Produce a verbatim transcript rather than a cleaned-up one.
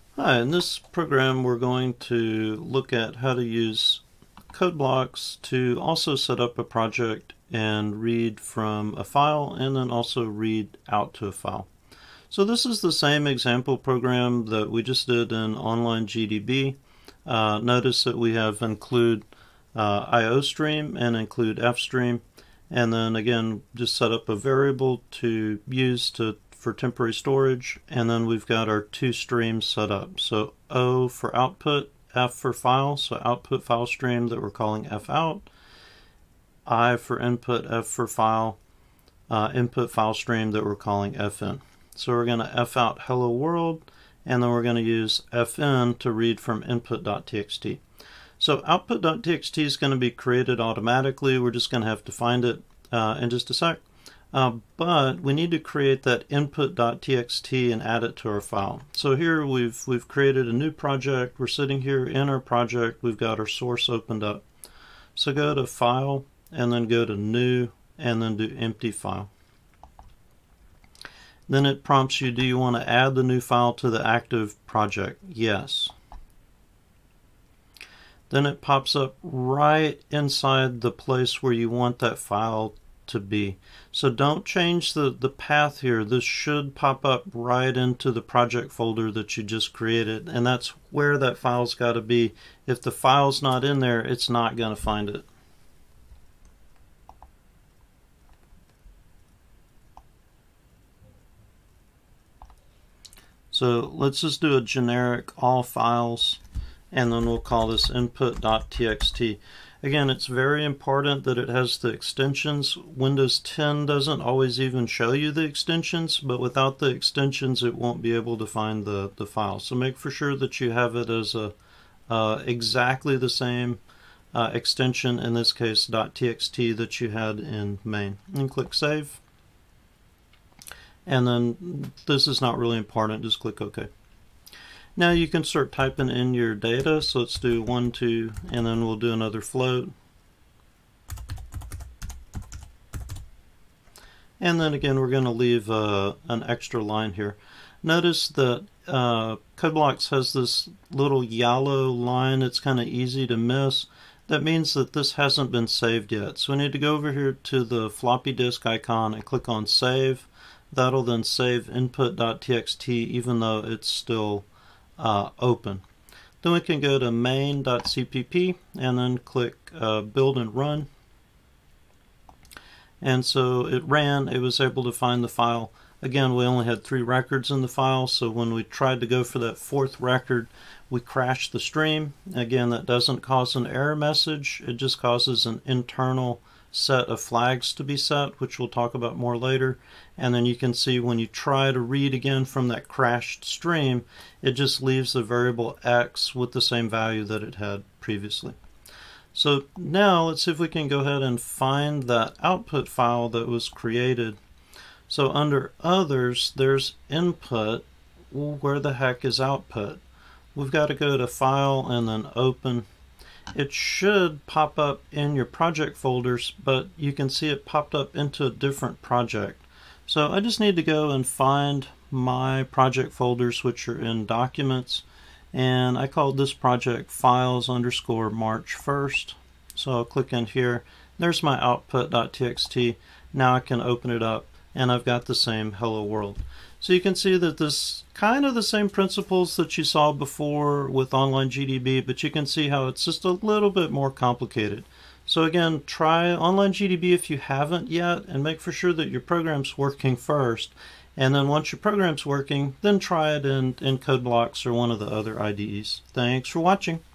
Hi, in this program we're going to look at how to use code blocks to also set up a project and read from a file and then also read out to a file. So this is the same example program that we just did in online G D B. Uh, notice that we have include uh, I O stream and include F stream, and then again just set up a variable to use to for temporary storage, and then we've got our two streams set up. So O for output, F for file, so output file stream that we're calling F out, I for input, F for file, uh, input file stream that we're calling F in. So we're going to F out hello world, and then we're going to use F in to read from input.txt. So output.txt is going to be created automatically. We're just going to have to find it uh, in just a sec. Uh, but we need to create that input.txt and add it to our file. So here we've we've created a new project. We're sitting here in our project. We've got our source opened up. So go to File and then go to New and then do Empty File. Then it prompts you, do you want to add the new file to the active project? Yes. Then it pops up right inside the place where you want that file to be. So don't change the, the path here. This should pop up right into the project folder that you just created, and that's where that file's got to be. If the file's not in there, it's not going to find it. So let's just do a generic all files, and then we'll call this input.txt. Again, it's very important that it has the extensions. Windows ten doesn't always even show you the extensions, but without the extensions it won't be able to find the, the file. So make for sure that you have it as a uh, exactly the same uh, extension, in this case .txt, that you had in main. And click Save. And then this is not really important, just click OK. Now you can start typing in your data. So let's do one, two, and then we'll do another float. And then again, we're going to leave uh, an extra line here. Notice that uh, CodeBlocks has this little yellow line. It's kind of easy to miss. That means that this hasn't been saved yet. So we need to go over here to the floppy disk icon and click on Save. That'll then save input.txt even though it's still Uh, open. Then we can go to main.cpp and then click uh, build and run. And so it ran, it was able to find the file. Again, we only had three records in the file, so when we tried to go for that fourth record, we crashed the stream. Again, that doesn't cause an error message, it just causes an internal set of flags to be set, which we'll talk about more later. And then you can see when you try to read again from that crashed stream, it just leaves the variable X with the same value that it had previously. So now let's see if we can go ahead and find that output file that was created. So under others, there's input. Well, where the heck is output? We've got to go to File and then Open. It should pop up in your project folders, but you can see it popped up into a different project. So I just need to go and find my project folders, which are in Documents, and I called this project Files underscore March first. So I'll click in here. There's my output.txt. Now I can open it up, and I've got the same hello world. So you can see that this kind of the same principles that you saw before with online G D B, but you can see how it's just a little bit more complicated. So again, try online G D B if you haven't yet, and make for sure that your program's working first. And then once your program's working, then try it in, in CodeBlocks or one of the other I D Es. Thanks for watching.